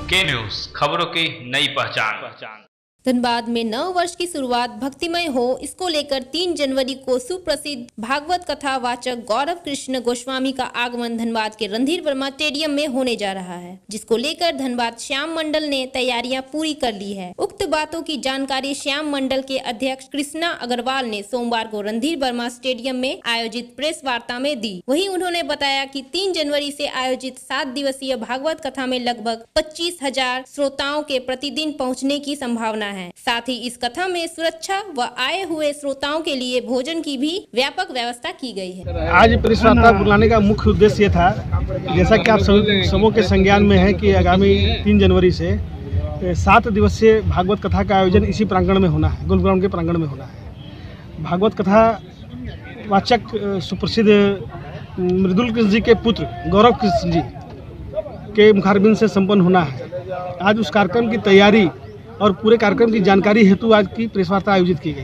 के न्यूज़, खबरों की नई पहचान। धनबाद में नव वर्ष की शुरुआत भक्तिमय हो, इसको लेकर 3 जनवरी को सुप्रसिद्ध भागवत कथा वाचक गौरव कृष्ण गोस्वामी का आगमन धनबाद के रणधीर वर्मा स्टेडियम में होने जा रहा है, जिसको लेकर धनबाद श्याम मंडल ने तैयारियां पूरी कर ली है। उक्त बातों की जानकारी श्याम मंडल के अध्यक्ष कृष्णा अग्रवाल ने सोमवार को रणधीर वर्मा स्टेडियम में आयोजित प्रेस वार्ता में दी। वहीं उन्होंने बताया कि 3 जनवरी से आयोजित 7 दिवसीय भागवत कथा में लगभग 25,000 श्रोताओं के प्रतिदिन पहुँचने की संभावना है। साथ ही इस कथा में सुरक्षा व आए हुए श्रोताओं के लिए भोजन की भी व्यापक व्यवस्था की गई है। आज प्रेस वार्ता बुलाने का मुख्य उद्देश्य ये था, जैसा कि आप सबों के संज्ञान में है कि आगामी 3 जनवरी से 7 दिवसीय भागवत कथा का आयोजन इसी प्रांगण में होना है, गोल्फ ग्राउंड के प्रांगण में होना है। भागवत कथा वाचक सुप्रसिद्ध मृदुल कृष्ण जी के पुत्र गौरव कृष्ण जी के मुखारबिंद से संपन्न होना है। आज उस कार्यक्रम की तैयारी और पूरे कार्यक्रम की जानकारी हेतु आज की प्रेस वार्ता आयोजित की गई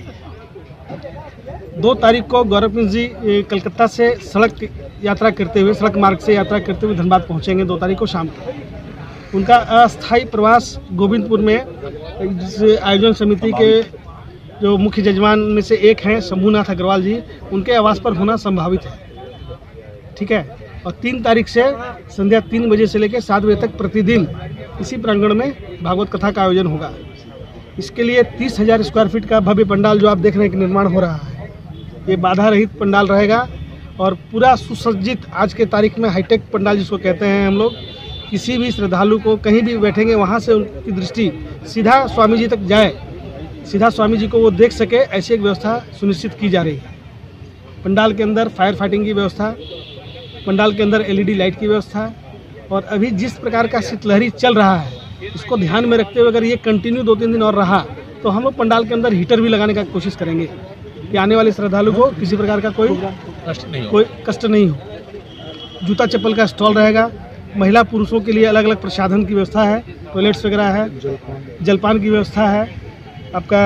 है। 2 तारीख को गौरव कृष्ण जी कलकत्ता से सड़क यात्रा करते हुए, सड़क मार्ग से यात्रा करते हुए धनबाद पहुंचेंगे 2 तारीख को शाम को। उनका अस्थायी प्रवास गोविंदपुर में जिस आयोजन समिति के जो मुख्य जजमान में से एक हैं शंभुनाथ अग्रवाल जी, उनके आवास पर होना संभावित है। ठीक है। और 3 तारीख से संध्या 3 बजे से लेकर 7 बजे तक प्रतिदिन इसी प्रांगण में भागवत कथा का आयोजन होगा। इसके लिए 30,000 स्क्वायर फीट का भव्य पंडाल जो आप देख रहे हैं कि निर्माण हो रहा है, ये बाधा रहित पंडाल रहेगा और पूरा सुसज्जित, आज के तारीख में हाईटेक पंडाल जिसको कहते हैं हम लोग। किसी भी श्रद्धालु को कहीं भी बैठेंगे वहाँ से उनकी दृष्टि सीधा स्वामी जी तक जाए, सीधा स्वामी जी को वो देख सके, ऐसी एक व्यवस्था सुनिश्चित की जा रही है। पंडाल के अंदर फायर फाइटिंग की व्यवस्था, पंडाल के अंदर LED लाइट की व्यवस्था, और अभी जिस प्रकार का शीतलहरी चल रहा है इसको ध्यान में रखते हुए अगर ये कंटिन्यू 2-3 दिन और रहा तो हम लोग पंडाल के अंदर हीटर भी लगाने का कोशिश करेंगे कि आने वाले श्रद्धालु को किसी प्रकार का कोई कष्ट नहीं हो। जूता चप्पल का स्टॉल रहेगा। महिला पुरुषों के लिए अलग अलग प्रसाधन की व्यवस्था है, टॉयलेट्स वगैरह है, जलपान की व्यवस्था है। आपका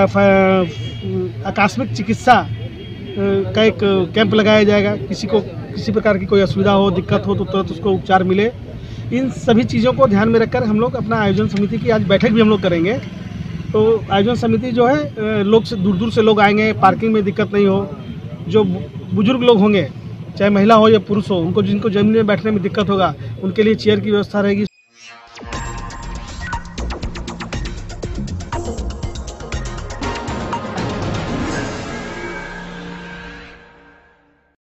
आकस्मिक चिकित्सा का एक कैंप लगाया जाएगा। किसी को किसी प्रकार की कोई असुविधा हो, दिक्कत हो तो तुरंत उसको उपचार मिले। इन सभी चीज़ों को ध्यान में रखकर हम लोग अपना आयोजन समिति की आज बैठक भी हम लोग करेंगे। तो आयोजन समिति जो है, लोग से दूर दूर से लोग आएंगे, पार्किंग में दिक्कत नहीं हो। जो बुजुर्ग लोग होंगे, चाहे महिला हो या पुरुष हो, उनको जिनको जमीन में बैठने में दिक्कत होगा, उनके लिए चेयर की व्यवस्था रहेगी।